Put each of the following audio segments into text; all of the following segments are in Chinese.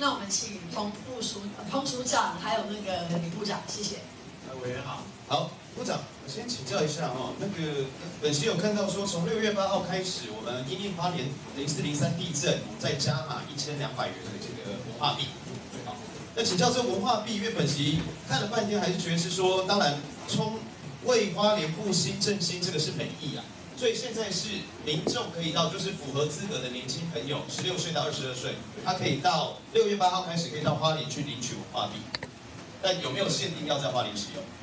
那我们请童署长还有那个李部长，谢谢。 委员好。 好，部长，我先请教一下哦，本席有看到说，从6月8号开始，我们因应花莲0403地震，再加码1200元的这个文化币。好，那请教这文化币，因为本席看了半天，还是觉得是说，当然为花莲复兴振兴这个是本意啊，所以现在是民众可以到，就是符合资格的年轻朋友，16岁到22岁，他可以到6月8号开始可以到花莲去领取文化币，但有没有限定要在花莲使用？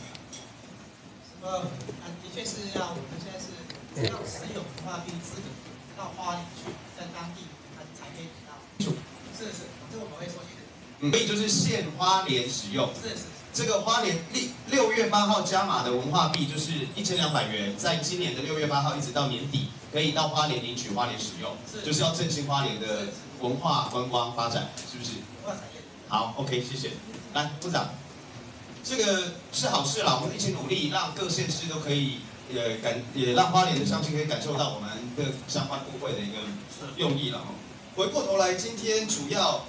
的确是要，我们现在是要持有文化币资格到花莲去，在当地才可以领到。是，这我们会说清楚。 所以就是限花莲使用。 是。 这个花莲6月8号加码的文化币就是1200元，在今年的6月8号一直到年底，可以到花莲领取、花莲使用，就是要振兴花莲的文化观光发展，是不是？ 文化产业。 好 ，OK， 谢谢。来，部长，这个是好事啦，我们一起努力，让各县市都可以也让花莲的乡亲可以感受到我们的相关部会的一个用意了哈。回过头来，今天主要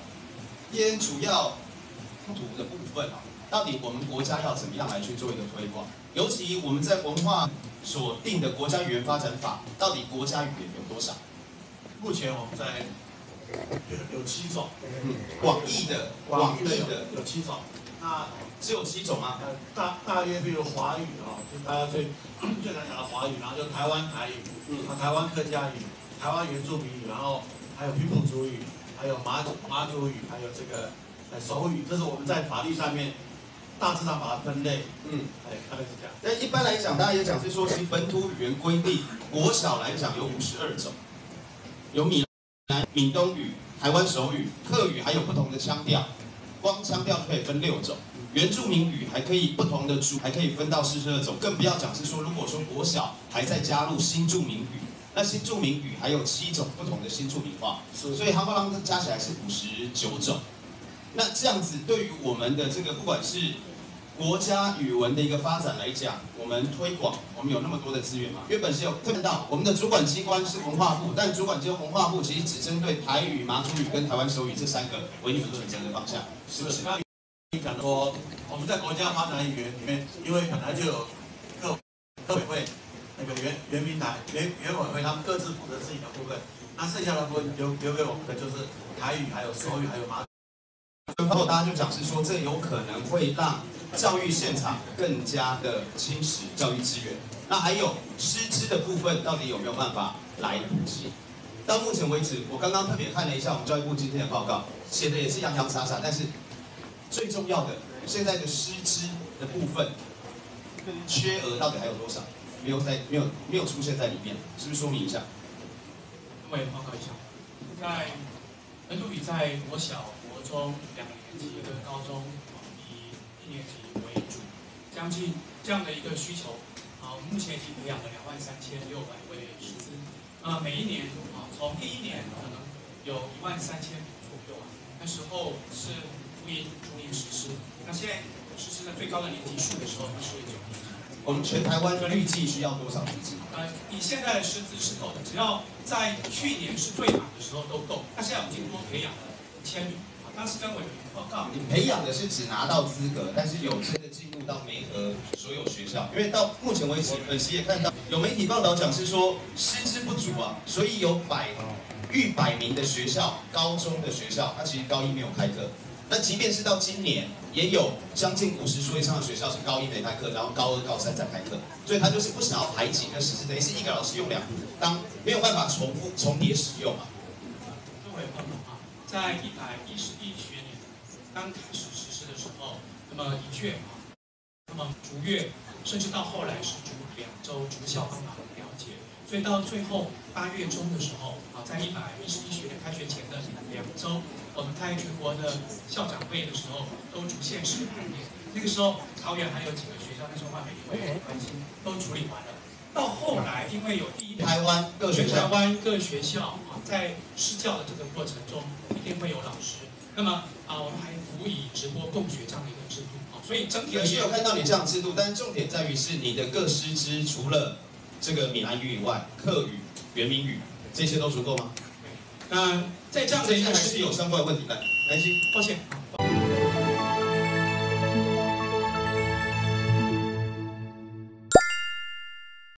图的部分啊。到底我们国家要怎么样来去做一个推广？尤其我们在文化所定的国家语言发展法，到底国家语言有多少？ 目前我们在有7种， 广义的有7种，那只有7种吗？ 大约比如华语哦，就是大家最常讲的华语，然后就台湾台语，台湾客家语，台湾原住民语，然后还有平埔族语，还有马祖语，还有这个手语，这是我们在法律上面。大致上把它分类，大概是这样。 但一般来讲，大家也讲是说，其实本土语言规定，国小来讲有52种，有闽南、闽东语、台湾手语、客语，还有不同的腔调，光腔调就可以分6种。原住民语还可以不同的族，还可以分到42种，更不要讲是说，如果说国小还在加入新住民语，那新住民语还有7种不同的新住民话，所以夯不啷加起来是59种。那这样子对于我们的这个不管是国家语文的一个发展来讲，我们推广，我们有那么多的资源嘛？因为本身有看到我们的主管机关是文化部，但主管机关文化部其实只针对台语、马祖语跟台湾手语这3个为你们选择的方向，是不是？ 刚你讲说我们在国家发展语言里面，因为本来就有各委会那个原民台原委会，他们各自负责自己的部分，那剩下的部分留给我们的就是台语、还有手语、还有马祖。 最后大家就讲是说，这有可能会让教育现场更加的侵蚀教育资源。那还有师资的部分，到底有没有办法来普及？到目前为止，我刚刚特别看了一下我们教育部今天的报告，写的也是洋洋洒洒，但是最重要的，现在的师资的部分缺额到底还有多少？没有出现在里面，是不是说明一下？ 我也报告一下，在本土语在国小、国中2年级跟高中以1年级为主，将近这样的一个需求，目前已经培养了23600位师资。每一年从第1年可能有13000左右那时候是逐年实施。那现在实施的最高的年级数的时候是9年级。 我们全台湾预计需要多少师资？ 以现在的师资是够的，只要在去年是最满的时候都够。那现在我们已经多培养了1000名，当时跟委员报告。 你培养的是只拿到资格，但是有真的进入到媒合所有学校，因为到目前为止，本席也看到有媒体报道讲是说师资不足啊，所以有逾100名的学校，高中的学校，它其实高1没有开课。那即便是到今年，也有将近50所以上的学校是高1没开课，然后高2、高3才开课，所以他就是不想要排挤那师资，等于是一个老师用2部，当没有办法重叠使用嘛。 各位朋友在111学年刚开始实施的时候，那么的确那么逐月，甚至到后来是逐2周逐校帮忙了解，所以到最后8月中的时候在111学年开学前的2周。我们开全国的校长会的时候，都逐县市排列。那个时候，桃园还有几个学校，那时候话美会关心，都处理完了。到后来，因为有台湾各学校在施教的这个过程中，一定会有老师。那么我们还辅以直播共学这样的一个制度所以整体而言， 有看到你这样制度，但是重点在于是你的各师资除了这个闽南语以外，客语、原民语这些都足够吗？ 那在这样的一个这应该还是有相关的问题来，来，请。 抱歉。